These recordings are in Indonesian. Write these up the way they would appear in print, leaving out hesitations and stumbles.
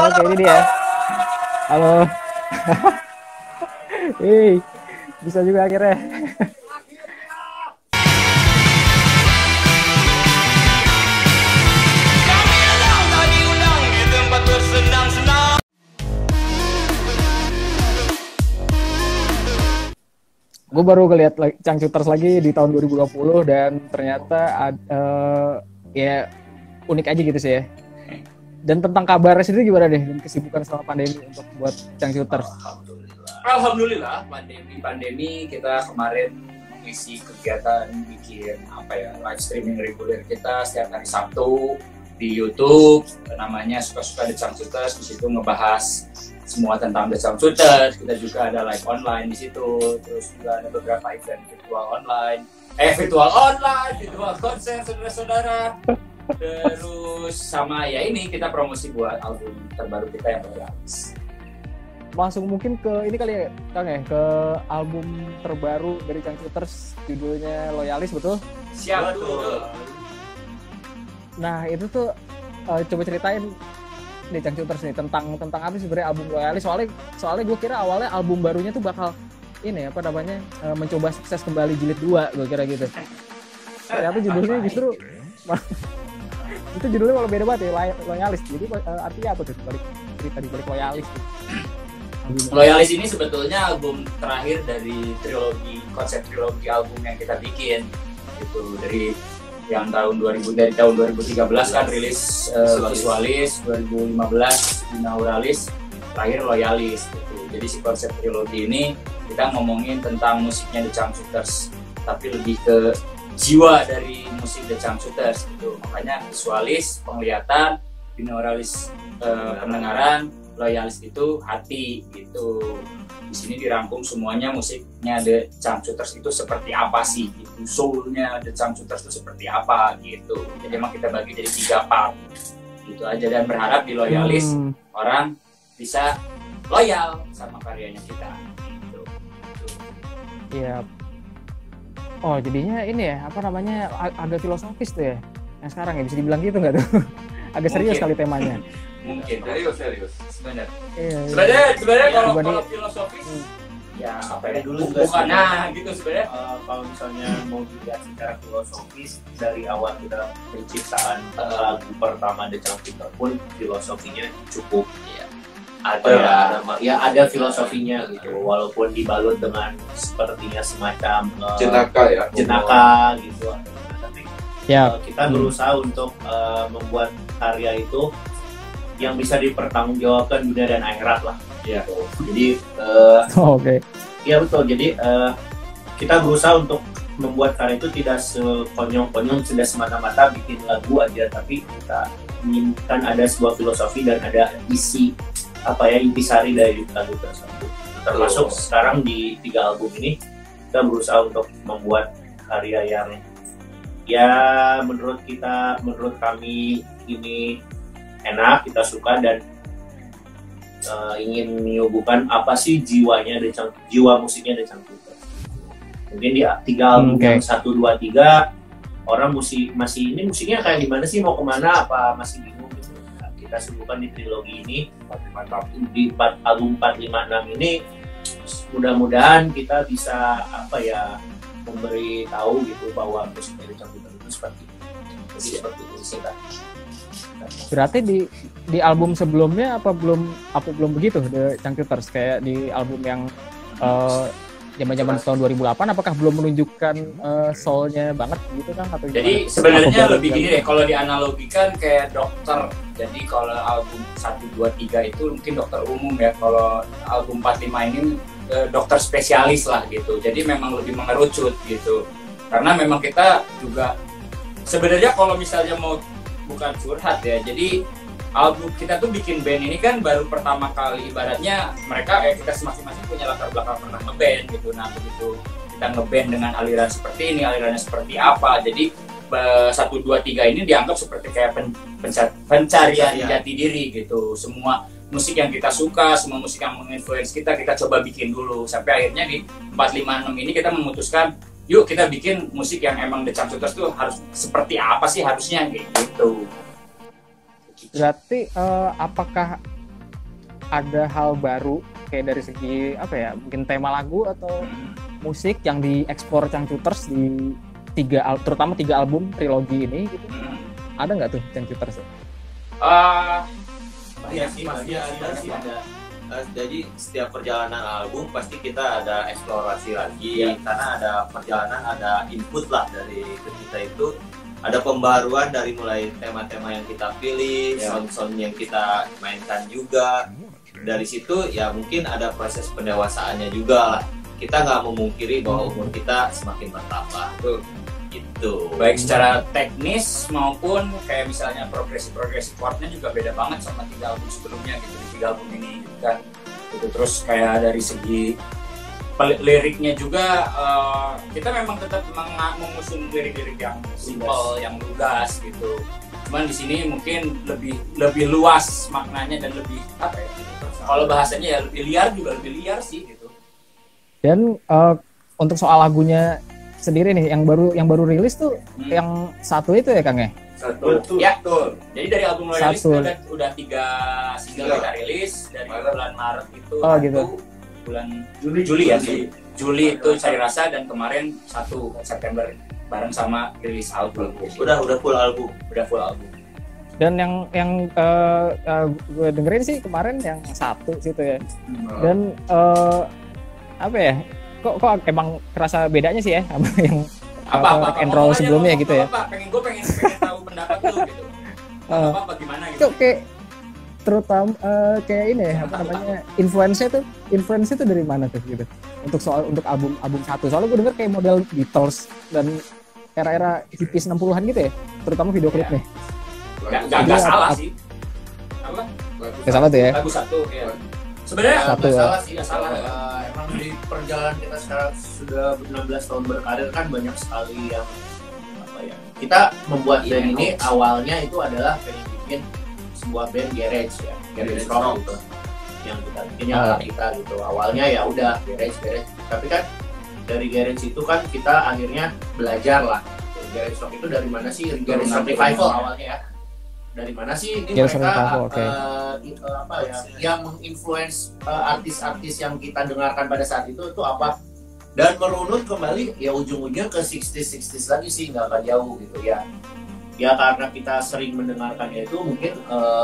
Oke, ini dia. Halo. Hei, bisa juga akhirnya. Gue baru ngeliat Changcuters lagi di tahun 2020 dan ternyata ya unik aja gitu sih ya. Dan tentang kabarnya sendiri gimana deh, dan kesibukan selama pandemi untuk buat Changcuters? Alhamdulillah pandemi kita kemarin mengisi kegiatan bikin live streaming reguler kita setiap hari Sabtu di YouTube, namanya Suka-Suka The Changcuters. Di situ ngebahas semua tentang The Changcuters. Kita juga ada live online di situ, terus juga ada beberapa event virtual konser saudara-saudara. Terus sama ya ini kita promosi buat album terbaru kita yang baru rilis. Langsung mungkin ke ini kali ya Kang ya, ke album terbaru dari Changcuters, judulnya Loyalis, betul? Siap betul. Nah itu tuh coba ceritain nih Changcuters nih tentang apa sih sebenarnya album Loyalis. Soalnya gue kira awalnya album barunya tuh bakal ini mencoba sukses kembali jilid 2, gue kira gitu. Ternyata judulnya justru itu judulnya malah beda banget ya, Loyalis. Jadi artinya apa tuh cerita di balik Loyalis tuh? Loyalis ini sebetulnya album terakhir dari konsep trilogi album yang kita bikin itu dari tahun 2013 kan rilis Visualis, 2015 Binauralis, terakhir Loyalis gitu. Jadi si konsep trilogi ini kita ngomongin tentang musiknya The Changcuters, tapi lebih ke jiwa dari musik The Changcuters gitu. Makanya Visualis penglihatan, Binauralis pendengaran, Loyalis itu hati gitu. Di sini dirangkum semuanya musiknya The Changcuters itu seperti apa sih gitu. Soulnya The Changcuters itu seperti apa gitu. Jadi emang kita bagi jadi 3 part gitu aja, dan berharap di Loyalis orang bisa loyal sama karyanya kita gitu. Iya. Oh jadinya ini ya agak filosofis tuh ya yang sekarang ya, bisa dibilang gitu nggak tuh? Agak serius kali temanya. Mungkin serius sebenarnya. Iya. Sebenarnya kalau filosofis ya dulu bukan gitu sebenarnya. Kalau misalnya mau dilihat secara filosofis, dari awal kita penciptaan lagu pertama The Changcuters pun filosofinya cukup ada filosofinya gitu, walaupun dibalut dengan sepertinya semacam jenaka gitu, tapi kita berusaha untuk membuat karya itu yang bisa dipertanggungjawabkan dunia dan akhirat lah. Ya. Jadi ya betul. Jadi kita berusaha untuk membuat karya itu tidak sekonyong-konyong, tidak semata-mata bikin lagu aja, tapi kita inginkan ada sebuah filosofi dan ada isi intisari dari lagu tersebut. Termasuk sekarang di 3 album ini kita berusaha untuk membuat karya yang ya menurut kami ini enak, kita suka, dan ingin menyuguhkan apa sih jiwa musiknya The Changcuters. Mungkin di 3 album yang 1, 2, 3 orang masih ini musiknya kayak gimana sih, mau kemana, apa masih bingung gitu. Kita sebutkan di trilogi ini di album 4, 5, 6 ini mudah-mudahan kita bisa memberi tahu gitu bahwa musik dari Changcuters itu seperti itu sih. Berarti di album sebelumnya apa belum begitu The Changcuters, kayak di album yang zaman tahun 2008, apakah belum menunjukkan soul-nya banget gitu kan, atau jadi sebenarnya lebih gini deh, kalau dianalogikan kayak dokter. Jadi kalau album 1, 2, 3 itu mungkin dokter umum ya, kalau album 4, 5 ini dokter spesialis lah gitu. Jadi memang lebih mengerucut gitu, karena memang kita juga sebenarnya kalau misalnya mau bukan curhat ya, jadi album kita tuh bikin band ini kan baru pertama kali, ibaratnya mereka kita masing-masing punya latar belakang pernah ngeband gitu. Nah begitu kita ngeband dengan aliran seperti ini, alirannya seperti apa, jadi 1, 2, 3 ini dianggap seperti kayak pencarian jati diri gitu. Semua musik yang kita suka, semua musik yang menginfluence kita coba bikin dulu, sampai akhirnya di 4, 5, 6 ini kita memutuskan yuk kita bikin musik yang emang The Changcuters tuh harus seperti apa sih harusnya gitu. Berarti apakah ada hal baru kayak dari segi apa ya, mungkin tema lagu atau musik yang diekspor Changcuters di terutama 3 album trilogi ini gitu? Ada nggak tuh Changcuters? Iya sih, pasti ada. Jadi setiap perjalanan album pasti kita ada eksplorasi lagi, karena ada perjalanan, ada input lah dari kita itu, ada pembaruan dari mulai tema-tema yang kita pilih, sound-sound yang kita mainkan juga. Dari situ ya mungkin ada proses pendewasaannya juga lah. Kita nggak memungkiri bahwa umur kita semakin bertambah. Gitu. Baik secara teknis maupun kayak misalnya progresif chordnya juga beda banget sama 3 album sebelumnya gitu, di 3 album ini gitu kan. Gitu. Terus kayak dari segi liriknya juga kita memang tetap mengusung lirik-lirik yang simple, yang lugas gitu. Cuman di sini mungkin lebih luas maknanya dan lebih apa ya? Kalau bahasanya ya lebih liar sih gitu. Dan untuk soal lagunya sendiri nih, yang baru rilis tuh yang satu itu ya Kang ya? Betul. Jadi dari album Loyalis udah 3 single kita rilis dari bulan Maret itu. Oh gitu. Bulan Juli ya sih. Juli itu Cari Rasa, dan kemarin 1 September bareng sama rilis album. Udah full album. Dan yang gue dengerin sih kemarin yang 1 situ ya. Dan apa ya? Kok emang kerasa bedanya sih ya sama yang rock and roll sebelumnya gitu ya? Pengen tahu pendapat lu gitu. Apa gimana gitu? Kok kayak terutama kayak ini ya, apa namanya, influence itu dari mana tuh gitu? Untuk album 1. Soalnya gue denger kayak model Beatles dan era hippies 60-an gitu ya, terutama video klipnya. Gak salah sih. Apa? Gak salah tuh ya. Lagu 1 ya. Sebenarnya nggak salah. Emang di perjalanan kita sekarang sudah 16 tahun berkarir kan banyak sekali yang apa ya. Kita membuat band ini awalnya itu adalah pengen bikin sebuah band garage ya, garage rock gitu. Yang kita bikinnya kita gitu. Awalnya ya udah garage. Tapi kan dari garage itu kan kita akhirnya belajar lah. Garage rock itu dari mana sih? Garage rock revival awalnya ya. Dari mana sih ini mereka apa ya, yang menginfluence artis-artis yang kita dengarkan pada saat itu apa, dan merunut kembali ya ujung-ujungnya ke 60s lagi sih, nggak akan jauh gitu ya karena kita sering mendengarkannya itu mungkin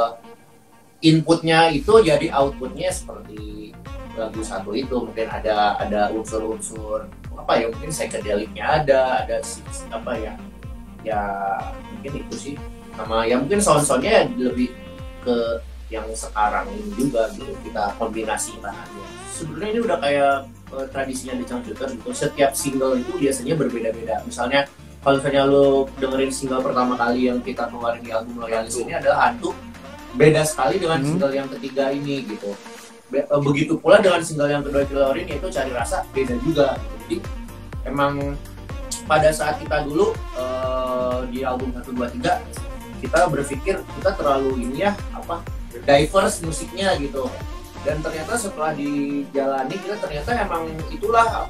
inputnya itu jadi outputnya seperti lagu 1 itu mungkin ada unsur-unsur apa ya, mungkin psychedelicnya ada apa ya mungkin itu sih. Sama ya mungkin sound-soundnya lebih ke yang sekarang ini juga gitu, kita kombinasikan aja. Sebenarnya ini udah kayak tradisinya di Changcuters gitu. Setiap single itu biasanya berbeda-beda. Misalnya kalau misalnya lo dengerin single pertama kali yang kita keluarin di album Loyalis ini adalah Hantu, beda sekali dengan single yang ketiga ini gitu. Begitu pula dengan single yang kedua keluarin yaitu Cari Rasa, beda juga. Jadi emang pada saat kita dulu di album 1, 2, 3 kita berpikir kita terlalu diverse musiknya gitu, dan ternyata setelah dijalani kita ternyata emang itulah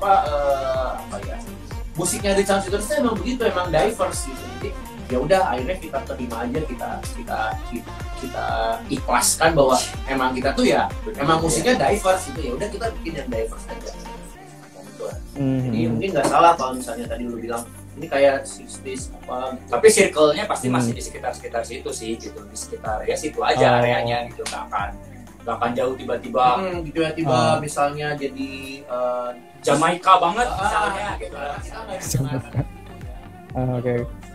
musiknya di Changcuters itu emang begitu, emang diverse gitu. Jadi ya udah akhirnya kita terima aja, kita ikhlaskan bahwa emang kita tuh ya emang musiknya diverse gitu, ya udah kita bikin yang diverse aja gitu. Jadi mungkin nggak salah kalau misalnya tadi lu bilang ini kayak 60s apa gitu. Tapi circle-nya pasti masih di sekitar situ sih gitu, di sekitar ya situ aja areanya gitu, nggak akan jauh tiba-tiba misalnya jadi Jamaika banget misalnya gitu. Oke.